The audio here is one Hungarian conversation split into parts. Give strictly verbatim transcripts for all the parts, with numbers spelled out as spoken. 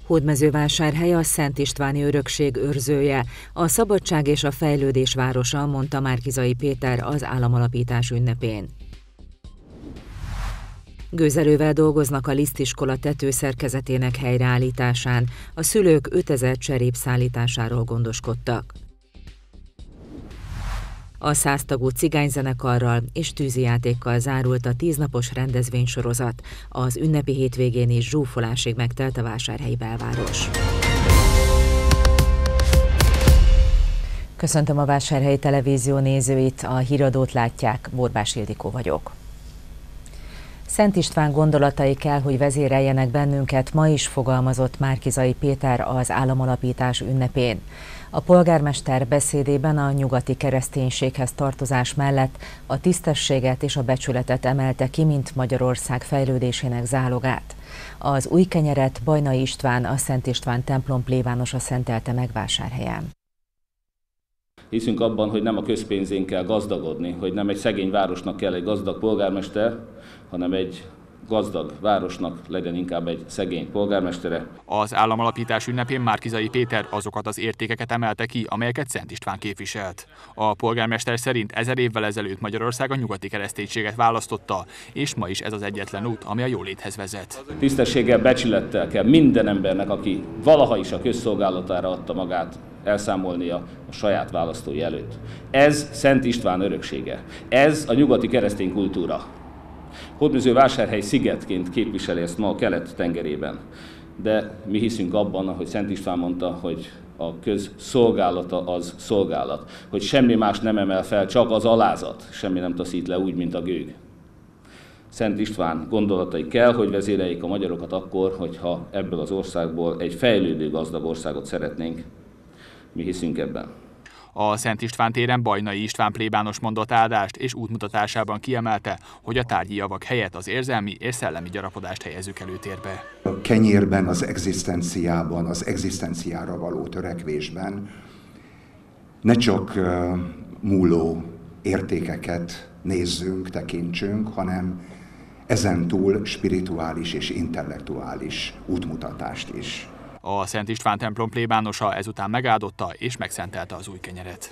Hódmezővásárhely a Szent Istváni örökség őrzője, a szabadság és a fejlődés városa, mondta Márki-Zay Péter az államalapítás ünnepén. Gőzerővel dolgoznak a Lisztiskola tetőszerkezetének helyreállításán, a szülők ötezer cserép szállításáról gondoskodtak. A száztagú cigányzenekarral és tűzijátékkal zárult a tíznapos rendezvénysorozat. Az ünnepi hétvégén is zsúfolásig megtelt a vásárhelyi belváros. Köszöntöm a Vásárhelyi Televízió nézőit, a híradót látják, Borbás Ildikó vagyok. Szent István gondolatai kell, hogy vezéreljenek bennünket, ma is fogalmazott Márki-Zay Péter az államalapítás ünnepén. A polgármester beszédében a nyugati kereszténységhez tartozás mellett a tisztességet és a becsületet emelte ki, mint Magyarország fejlődésének zálogát. Az új kenyeret Bajnai István, a Szent István templom plébánosa szentelte meg Vásárhelyen. Hiszünk abban, hogy nem a közpénzén kell gazdagodni, hogy nem egy szegény városnak kell egy gazdag polgármester, hanem egy gazdag városnak legyen inkább egy szegény polgármestere. Az államalapítás ünnepén Márki-Zay Péter azokat az értékeket emelte ki, amelyeket Szent István képviselt. A polgármester szerint ezer évvel ezelőtt Magyarország a nyugati kereszténységet választotta, és ma is ez az egyetlen út, ami a jóléthez vezet. Tisztességgel, becsülettel kell minden embernek, aki valaha is a közszolgálatára adta magát, elszámolnia a saját választói előtt. Ez Szent István öröksége. Ez a nyugati keresztény kultúra. Hódmezővásárhely szigetként képviseli ezt ma a Kelet-tengerében. De mi hiszünk abban, ahogy Szent István mondta, hogy a közszolgálata az szolgálat. Hogy semmi más nem emel fel, csak az alázat. Semmi nem taszít le úgy, mint a gőg. Szent István gondolatai kell, hogy vezéreljék a magyarokat akkor, hogyha ebből az országból egy fejlődő gazdag országot szeretnénk. Mi hiszünk ebben. A Szent István téren Bajnai István plébános mondott áldást, és útmutatásában kiemelte, hogy a tárgyi javak helyett az érzelmi és szellemi gyarapodást helyezzük előtérbe. A kenyérben, az egzisztenciában, az egzisztenciára való törekvésben ne csak uh, múló értékeket nézzünk, tekintsünk, hanem ezen túl spirituális és intellektuális útmutatást is. A Szent István templom plébánosa ezután megáldotta és megszentelte az új kenyeret.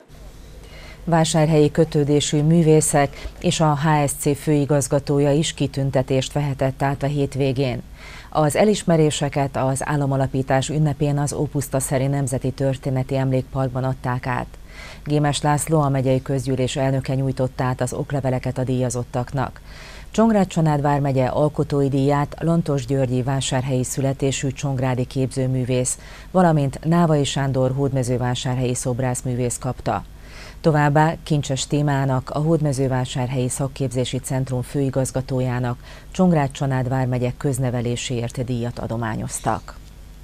Vásárhelyi kötődésű művészek és a há es cé főigazgatója is kitüntetést vehetett át a hétvégén. Az elismeréseket az államalapítás ünnepén az Ópusztaszeri Nemzeti Történeti Emlékparkban adták át. Gémes László, a megyei közgyűlés elnöke nyújtotta át az okleveleket a díjazottaknak. Csongrád-Csanád vármegye alkotói díját Lantos Györgyi vásárhelyi születésű csongrádi képzőművész, valamint Návai Sándor hódmezővásárhelyi szobrászművész kapta. Továbbá Kincses Témának, a Hódmezővásárhelyi Szakképzési Centrum főigazgatójának Csongrád-Csanád vármegye közneveléséért díjat adományoztak.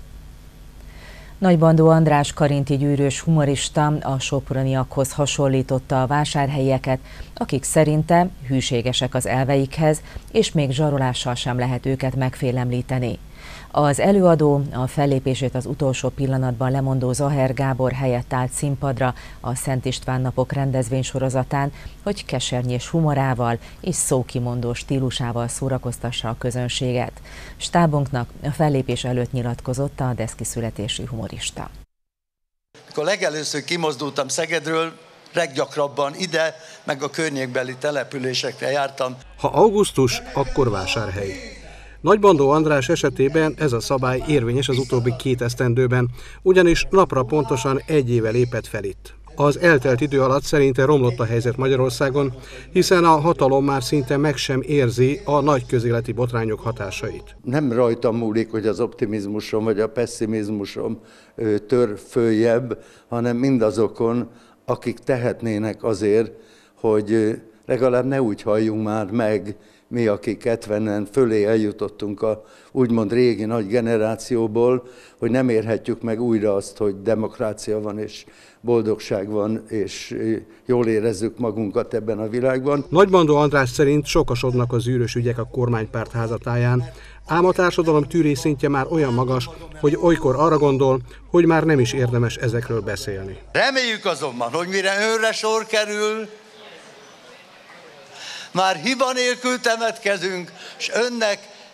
Nagybandó András karinti gyűrős humorista a soproniakhoz hasonlította a vásárhelyieket, akik szerinte hűségesek az elveikhez, és még zsarolással sem lehet őket megfélemlíteni. Az előadó a fellépését az utolsó pillanatban lemondó Zaher Gábor helyett állt színpadra a Szent István napok rendezvénysorozatán, hogy kesernyés humorával és szókimondó stílusával szórakoztassa a közönséget. Stábunknak a fellépés előtt nyilatkozott a deszki születésű humorista. Amikor legelőször kimozdultam Szegedről, leggyakrabban ide, meg a környékbeli településekre jártam. Ha augusztus, akkor Vásárhely. Nagybandó András esetében ez a szabály érvényes az utóbbi két esztendőben, ugyanis napra pontosan egy éve lépett fel itt. Az eltelt idő alatt szerinte romlott a helyzet Magyarországon, hiszen a hatalom már szinte meg sem érzi a nagy közéleti botrányok hatásait. Nem rajtam múlik, hogy az optimizmusom vagy a pessimizmusom tör följebb, hanem mindazokon, akik tehetnének azért, hogy legalább ne úgy halljunk már meg, mi, akik hetvenen fölé eljutottunk a úgymond régi nagy generációból, hogy nem érhetjük meg újra azt, hogy demokrácia van és boldogság van, és jól érezzük magunkat ebben a világban. Nagybandó András szerint sokasodnak az űrös ügyek a kormánypárt házatáján, ám a társadalom tűrésszintje már olyan magas, hogy olykor arra gondol, hogy már nem is érdemes ezekről beszélni. Reméljük azonban, hogy mire önre sor kerül, már hiba nélkül temetkezünk, és önnek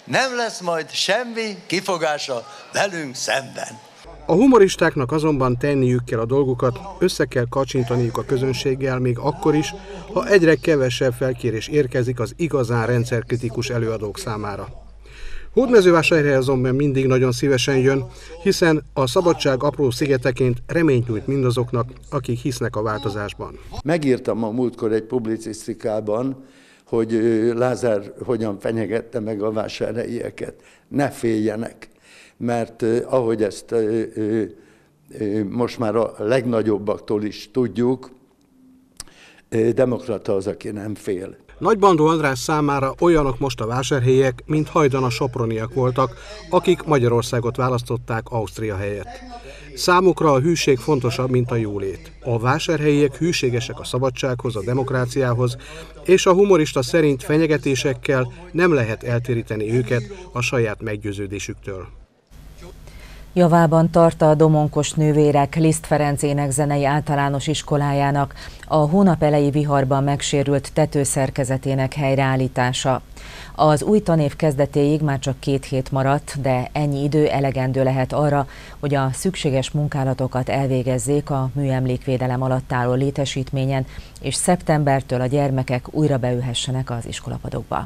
nem lesz majd semmi kifogása velünk szemben. A humoristáknak azonban tenniük kell a dolgukat, össze kell kacsintaniuk a közönséggel még akkor is, ha egyre kevesebb felkérés érkezik az igazán rendszerkritikus előadók számára. Hódmezővásárhely azonban mindig nagyon szívesen jön, hiszen a szabadság apró szigeteként reményt nyújt mindazoknak, akik hisznek a változásban. Megírtam a múltkor egy publicisztikában, hogy Lázár hogyan fenyegette meg a vásárhelyieket. Ne féljenek, mert ahogy ezt most már a legnagyobbaktól is tudjuk, demokrata az, aki nem fél. Nagybandó András számára olyanok most a vásárhelyiek, mint hajdan a soproniak voltak, akik Magyarországot választották Ausztria helyett. Számukra a hűség fontosabb, mint a jólét. A vásárhelyiek hűségesek a szabadsághoz, a demokráciához, és a humorista szerint fenyegetésekkel nem lehet eltéríteni őket a saját meggyőződésüktől. Javában tart a Domonkos nővérek Liszt Ferenc énekzenei általános iskolájának a hónap eleji viharban megsérült tetőszerkezetének helyreállítása. Az új tanév kezdetéig már csak két hét maradt, de ennyi idő elegendő lehet arra, hogy a szükséges munkálatokat elvégezzék a műemlékvédelem alatt álló létesítményen, és szeptembertől a gyermekek újra beülhessenek az iskolapadokba.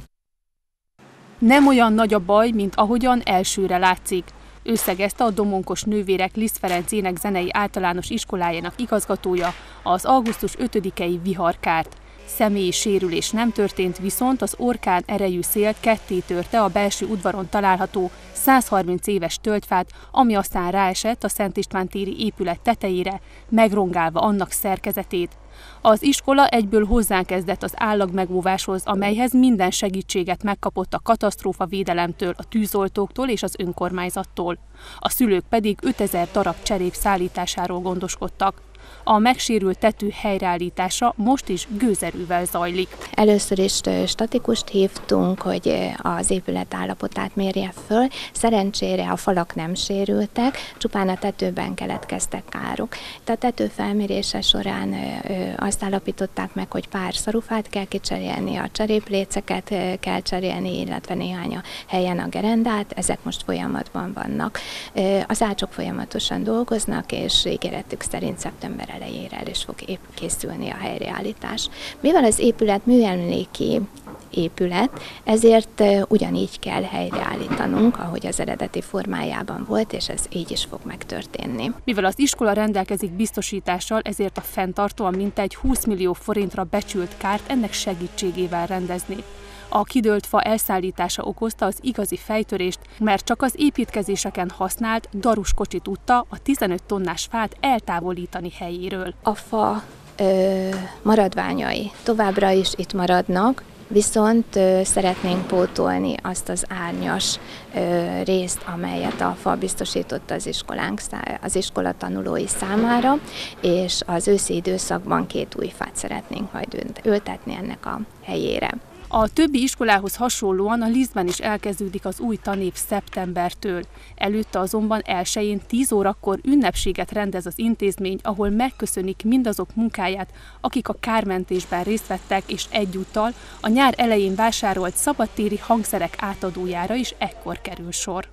Nem olyan nagy a baj, mint ahogyan elsőre látszik. Összegezte a Domonkos nővérek Liszt Ferenc énekzenei általános iskolájának igazgatója az augusztus ötödikei viharkárt. Személyi sérülés nem történt, viszont az orkán erejű szél ketté törte a belső udvaron található százharminc éves tölgyfát, ami aztán ráesett a Szent István téri épület tetejére, megrongálva annak szerkezetét. Az iskola egyből hozzákezdett az állagmegóváshoz, amelyhez minden segítséget megkapott a katasztrófavédelemtől, a tűzoltóktól és az önkormányzattól. A szülők pedig ötezer darab cserép szállításáról gondoskodtak. A megsérült tető helyreállítása most is gőzerővel zajlik. Először is statikust hívtunk, hogy az épület állapotát mérje föl. Szerencsére a falak nem sérültek, csupán a tetőben keletkeztek károk. A tető felmérése során azt állapították meg, hogy pár szarufát kell kicserélni, a cserépléceket kell cserélni, illetve néhány a helyen a gerendát, ezek most folyamatban vannak. Az ácsok folyamatosan dolgoznak, és ígéretük szerint szeptember elejére el is fog épp készülni a helyreállítás. Mivel az épület műemléki épület, ezért ugyanígy kell helyreállítanunk, ahogy az eredeti formájában volt, és ez így is fog megtörténni. Mivel az iskola rendelkezik biztosítással, ezért a fenntartó a mintegy húsz millió forintra becsült kárt ennek segítségével rendezni. A kidőlt fa elszállítása okozta az igazi fejtörést, mert csak az építkezéseken használt darus kocsi tudta a tizenöt tonnás fát eltávolítani helyéről. A fa ö, maradványai továbbra is itt maradnak, viszont ö, szeretnénk pótolni azt az árnyas ö, részt, amelyet a fa biztosított az iskolánk, az iskola tanulói számára, és az őszi időszakban két új fát szeretnénk majd ültetni ennek a helyére. A többi iskolához hasonlóan a Lisztben is elkezdődik az új tanév szeptembertől. Előtte azonban elsején tíz órakor ünnepséget rendez az intézmény, ahol megköszönik mindazok munkáját, akik a kármentésben részt vettek, és egyúttal a nyár elején vásárolt szabadtéri hangszerek átadójára is ekkor kerül sor.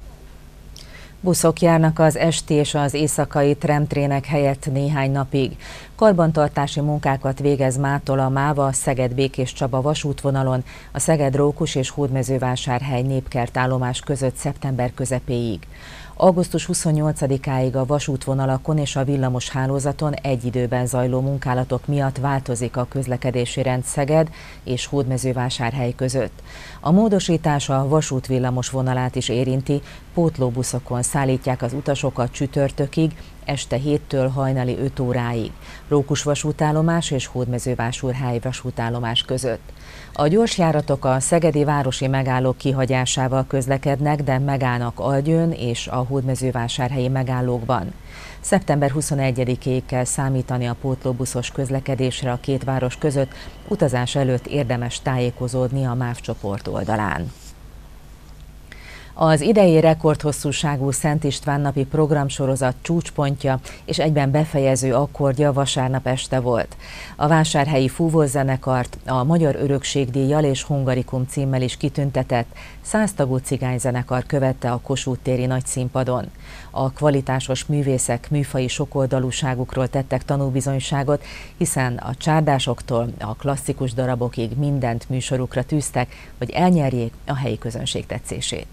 Buszok járnak az esti és az éjszakai tramtrének helyett néhány napig. Karbantartási munkákat végez mától a Máva Szeged-Békéscsaba vasútvonalon a Szeged-Rókus és Hódmezővásárhely népkert állomás között szeptember közepéig. augusztus huszonnyolcadikáig a vasútvonalakon és a villamos hálózaton egy időben zajló munkálatok miatt változik a közlekedési rend Szeged és Hódmezővásárhely között. A módosítás a vasút villamos vonalát is érinti, pótlóbuszokon szállítják az utasokat csütörtökig, este héttől hajnali öt óráig, Rókus vasútállomás és Hódmezővásárhely vasútállomás között. A gyorsjáratok a szegedi városi megállók kihagyásával közlekednek, de megállnak Algyőn és a hódmezővásárhelyi megállókban. szeptember huszonegyedikéig kell számítani a pótlóbuszos közlekedésre a két város között, utazás előtt érdemes tájékozódni a MÁV csoport oldalán. Az idei rekordhosszúságú Szent István napi programsorozat csúcspontja és egyben befejező akkordja vasárnap este volt. A vásárhelyi fúvózenekart a Magyar Örökségdíjjal és Hungarikum címmel is kitüntetett száz tagú cigányzenekar követte a Kossuth téri nagyszínpadon. A kvalitásos művészek műfaji sokoldalúságukról tettek tanúbizonyságot, hiszen a csárdásoktól a klasszikus darabokig mindent műsorukra tűztek, hogy elnyerjék a helyi közönség tetszését.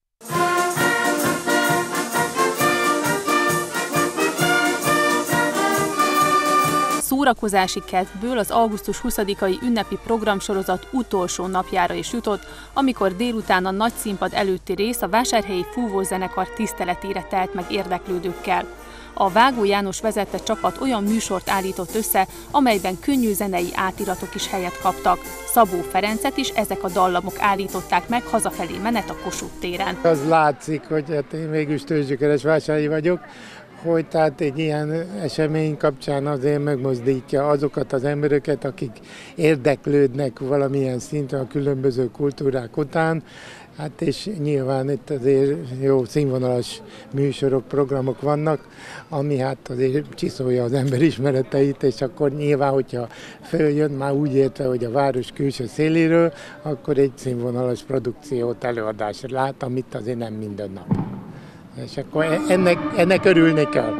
Szórakozási kedvből az augusztus huszadikai ünnepi programsorozat utolsó napjára is jutott, amikor délután a nagyszínpad előtti rész a vásárhelyi fúvózenekar tiszteletére telt meg érdeklődőkkel. A Vágó János vezette csapat olyan műsort állított össze, amelyben könnyű zenei átiratok is helyet kaptak. Szabó Ferencet is ezek a dallamok állították meg hazafelé menet a Kossuth téren. Az látszik, hogy hát én mégis tőzsgyökeres vásárhelyi vagyok, hogy tehát egy ilyen esemény kapcsán azért megmozdítja azokat az embereket, akik érdeklődnek valamilyen szinten a különböző kultúrák után, hát és nyilván itt azért jó színvonalas műsorok, programok vannak, ami hát azért csiszolja az ember ismereteit, és akkor nyilván, hogyha följön, már úgy értve, hogy a város külső széléről, akkor egy színvonalas produkciót, előadásra lát, amit azért nem minden nap. És akkor ennek, ennek örülni kell.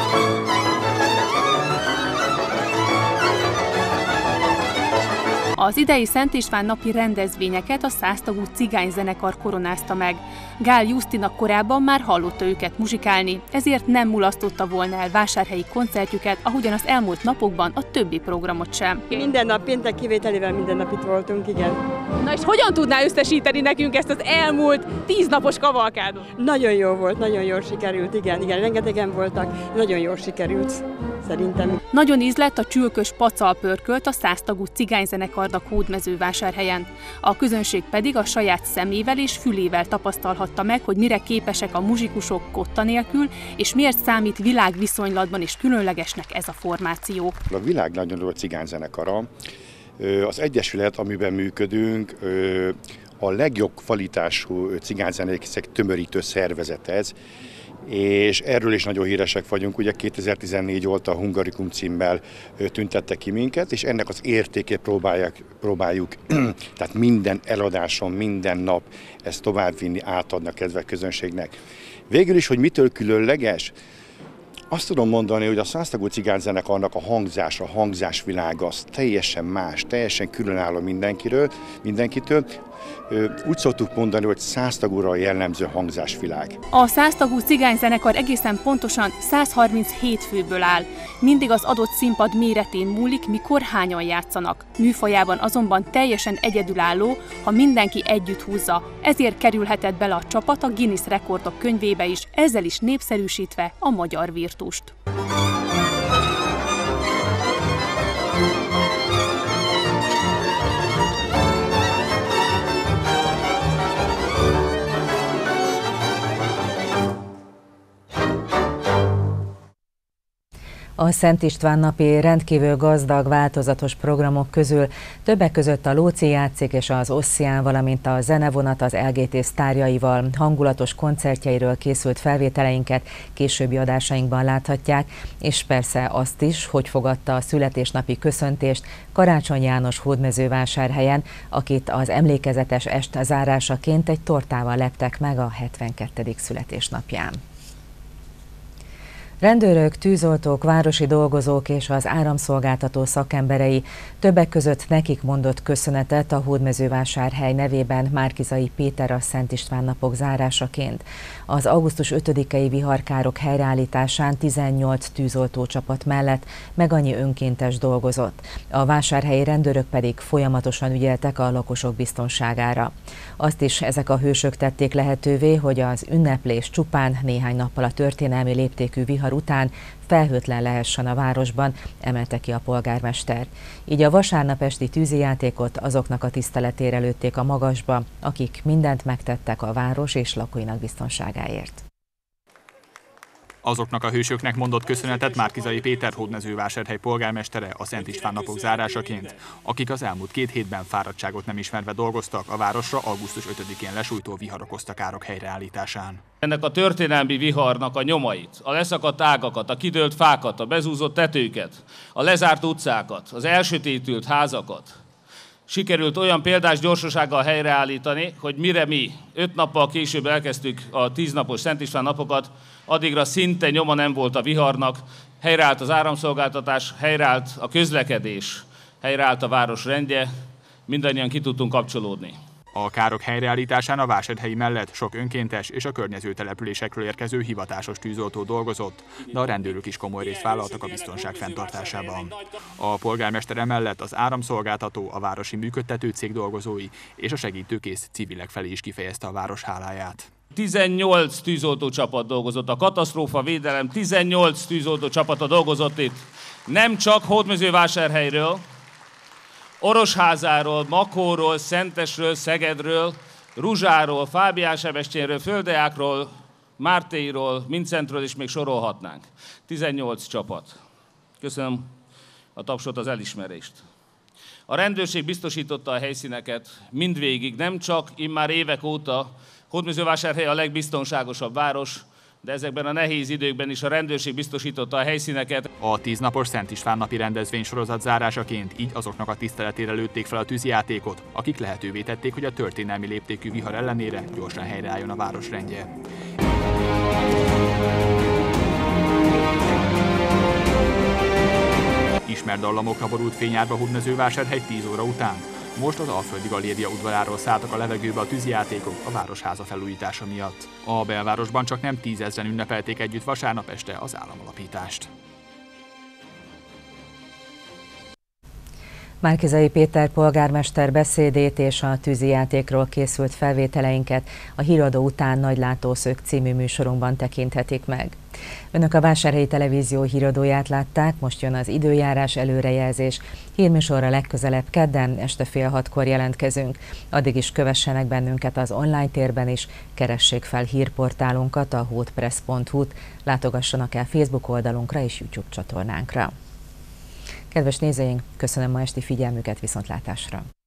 Az idei Szent István napi rendezvényeket a száz tagú cigányzenekar koronázta meg. Gál Jusztina korábban már hallotta őket muzsikálni, ezért nem mulasztotta volna el vásárhelyi koncertjüket, ahogyan az elmúlt napokban a többi programot sem. Minden nap, péntek kivételével minden nap itt voltunk, igen. Na és hogyan tudná összesíteni nekünk ezt az elmúlt tíz napos kavalkádot? Nagyon jó volt, nagyon jól sikerült, igen, igen, rengetegen voltak, nagyon jól sikerült, szerintem. Nagyon ízlett a csülkös pacal pörkölt a száz tagú cigányzenekarnak Hódmezővásárhelyen. A közönség pedig a saját szemével és fülével tapasztalhatta meg, hogy mire képesek a muzsikusok kotta nélkül, és miért számít világviszonylatban is különlegesnek ez a formáció. A világ nagyon nagy cigányzenekara, az egyesület, amiben működünk, a legjobb kvalitású cigányzenészek tömörítő szervezet ez, és erről is nagyon híresek vagyunk. Ugye kétezer-tizennégy óta a Hungarikum címmel tüntette ki minket, és ennek az értékét próbáljuk, próbáljuk tehát minden eladáson, minden nap ezt továbbvinni, átadni a kedves közönségnek. Végül is, hogy mitől különleges? Azt tudom mondani, hogy a száz tagú cigányzenekarnak a hangzása, a hangzásvilága az teljesen más, teljesen különálló mindenkiről, mindenkitől. Úgy szoktuk mondani, hogy száz tagúra jellemző hangzásvilág. A száz tagú cigányzenekar egészen pontosan száz harminchét főből áll. Mindig az adott színpad méretén múlik, mikor hányan játszanak. Műfajában azonban teljesen egyedülálló, ha mindenki együtt húzza. Ezért kerülhetett bele a csapat a Guinness rekordok könyvébe is, ezzel is népszerűsítve a magyar virtust. A Szent István napi rendkívül gazdag, változatos programok közül többek között a Lóci játszik és az Ossian, valamint a Zenevonat az el gé té sztárjaival hangulatos koncertjeiről készült felvételeinket későbbi adásainkban láthatják, és persze azt is, hogy fogadta a születésnapi köszöntést Karácsony János Hódmezővásárhelyen, akit az emlékezetes est zárásaként egy tortával leptek meg a hetvenkettedik születésnapján. Rendőrök, tűzoltók, városi dolgozók és az áramszolgáltató szakemberei többek között nekik mondott köszönetet a Hódmezővásárhely nevében Márki-Zay Péter a Szent István napok zárásaként. Az augusztus ötödikei viharkárok helyreállításán tizennyolc tűzoltócsapat mellett meg annyi önkéntes dolgozott. A vásárhelyi rendőrök pedig folyamatosan ügyeltek a lakosok biztonságára. Azt is ezek a hősök tették lehetővé, hogy az ünneplés csupán néhány nappal a történelmi léptékű vihar után felhőtlen lehessen a városban, emelte ki a polgármester. Így a vasárnap esti tűzijátékot azoknak a tiszteletére lőtték a magasba, akik mindent megtettek a város és lakóinak biztonságáért. Azoknak a hősöknek mondott köszönetet Márki-Zay Péter Hódmezővásárhely polgármestere a Szent István napok zárásaként, akik az elmúlt két hétben fáradtságot nem ismerve dolgoztak a városra augusztus ötödikén lesújtó vihar okozta károk helyreállításán. Ennek a történelmi viharnak a nyomait, a leszakadt ágakat, a kidőlt fákat, a bezúzott tetőket, a lezárt utcákat, az elsötétült házakat sikerült olyan példás gyorsasággal helyreállítani, hogy mire mi öt nappal később elkezdtük a tíznapos Szent István napokat, addigra szinte nyoma nem volt a viharnak, helyreállt az áramszolgáltatás, helyreállt a közlekedés, helyreállt a város rendje, mindannyian ki tudtunk kapcsolódni. A károk helyreállításán a vásárhelyi mellett sok önkéntes és a környező településekről érkező hivatásos tűzoltó dolgozott, de a rendőrök is komoly részt vállaltak a biztonság fenntartásában. A polgármester mellett az áramszolgáltató, a városi működtető cég dolgozói és a segítőkész civilek felé is kifejezte a város háláját. tizennyolc tűzoltó csapat dolgozott, a katasztrófa védelem tizennyolc tűzoltó csapata dolgozott itt. Nem csak Hódmezővásárhelyről, Orosházáról, Makóról, Szentesről, Szegedről, Ruzsáról, Fábián-Sebestyénről, Földeákról, Mártéiról, Mincentről is még sorolhatnánk. tizennyolc csapat. Köszönöm a tapsot, az elismerést. A rendőrség biztosította a helyszíneket mindvégig, nem csak immár évek óta. Hódmezővásárhely a legbiztonságosabb város, de ezekben a nehéz időkben is a rendőrség biztosította a helyszíneket. A tíznapos Szent István napi rendezvény sorozat zárásaként így azoknak a tiszteletére lőtték fel a tűzijátékot, akik lehetővé tették, hogy a történelmi léptékű vihar ellenére gyorsan helyreálljon a város rendje. Ismert dallamokra borult fényárba Hódmezővásárhely tíz óra után. Most az Alföldi Galéria udvaráról szálltak a levegőbe a tűzijátékok a városháza felújítása miatt. A belvárosban csak nem tízezren ünnepelték együtt vasárnap este az államalapítást. Márki-Zay Péter polgármester beszédét és a tűzijátékról készült felvételeinket a Híradó után Nagy Látószög című műsorunkban tekinthetik meg. Önök a Vásárhelyi Televízió híradóját látták, most jön az időjárás előrejelzés. Hírműsorra legközelebb kedden este fél hatkor jelentkezünk. Addig is kövessenek bennünket az online térben is, keressék fel hírportálunkat, a hoodpress pont hu-t, látogassanak el Facebook oldalunkra és YouTube csatornánkra. Kedves nézőink, köszönöm ma esti figyelmüket, viszontlátásra!